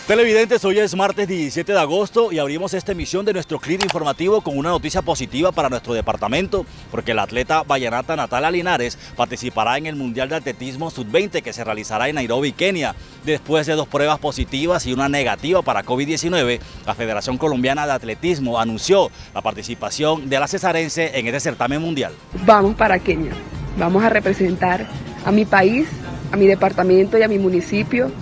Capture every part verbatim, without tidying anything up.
Televidentes, hoy es martes diecisiete de agosto y abrimos esta emisión de nuestro clip informativo con una noticia positiva para nuestro departamento, porque la atleta vallenata Natalia Linares participará en el Mundial de Atletismo sub veinte que se realizará en Nairobi, Kenia. Después de dos pruebas positivas y una negativa para COVID diecinueve, la Federación Colombiana de Atletismo anunció la participación de la cesarense en este certamen mundial. Vamos para Kenia, vamos a representar a mi país, a mi departamento y a mi municipio.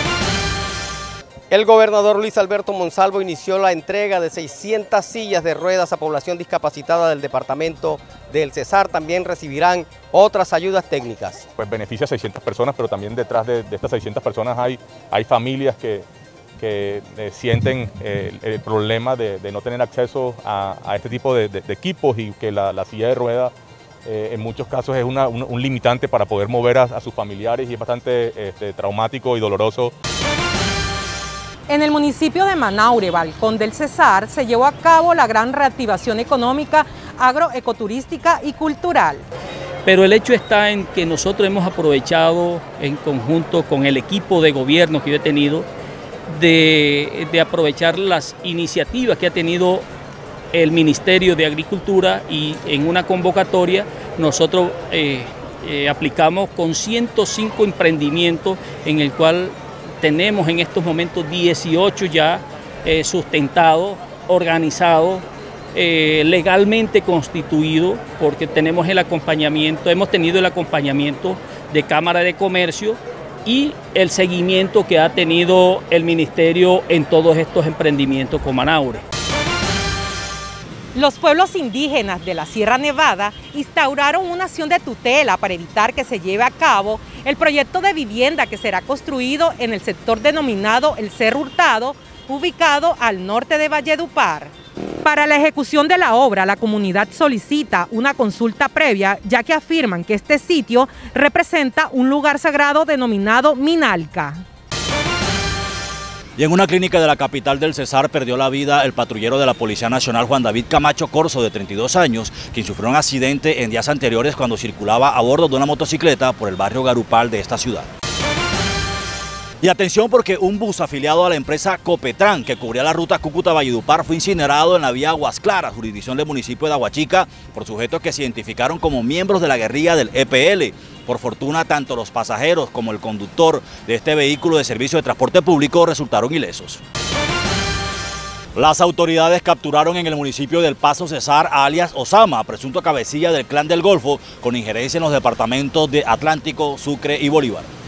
El gobernador Luis Alberto Monsalvo inició la entrega de seiscientas sillas de ruedas a población discapacitada del departamento del Cesar. También recibirán otras ayudas técnicas. Pues beneficia a seiscientas personas, pero también detrás de, de estas seiscientas personas hay, hay familias que, que eh, sienten eh, el problema de, de no tener acceso a, a este tipo de, de, de equipos y que la, la silla de ruedas eh, en muchos casos es una, un, un limitante para poder mover a, a sus familiares y es bastante este, traumático y doloroso. En el municipio de Manaure, Balcón del Cesar, se llevó a cabo la gran reactivación económica, agroecoturística y cultural. Pero el hecho está en que nosotros hemos aprovechado en conjunto con el equipo de gobierno que yo he tenido de, de aprovechar las iniciativas que ha tenido el Ministerio de Agricultura y en una convocatoria nosotros eh, eh, aplicamos con ciento cinco emprendimientos en el cual tenemos en estos momentos dieciocho ya eh, sustentados, organizados, eh, legalmente constituidos, porque tenemos el acompañamiento, hemos tenido el acompañamiento de Cámara de Comercio y el seguimiento que ha tenido el Ministerio en todos estos emprendimientos con Manaure. Los pueblos indígenas de la Sierra Nevada instauraron una acción de tutela para evitar que se lleve a cabo el proyecto de vivienda que será construido en el sector denominado El Cerro Hurtado, ubicado al norte de Valledupar. Para la ejecución de la obra, la comunidad solicita una consulta previa, ya que afirman que este sitio representa un lugar sagrado denominado Minalca. Y en una clínica de la capital del Cesar perdió la vida el patrullero de la Policía Nacional Juan David Camacho Corzo, de treinta y dos años, quien sufrió un accidente en días anteriores cuando circulaba a bordo de una motocicleta por el barrio Garupal de esta ciudad. Y atención, porque un bus afiliado a la empresa Copetran que cubría la ruta Cúcuta-Valledupar fue incinerado en la vía Aguas Claras, jurisdicción del municipio de Aguachica, por sujetos que se identificaron como miembros de la guerrilla del E P L. Por fortuna, tanto los pasajeros como el conductor de este vehículo de servicio de transporte público resultaron ilesos. Las autoridades capturaron en el municipio del Paso Cesar a alias Osama, presunto cabecilla del Clan del Golfo, con injerencia en los departamentos de Atlántico, Sucre y Bolívar.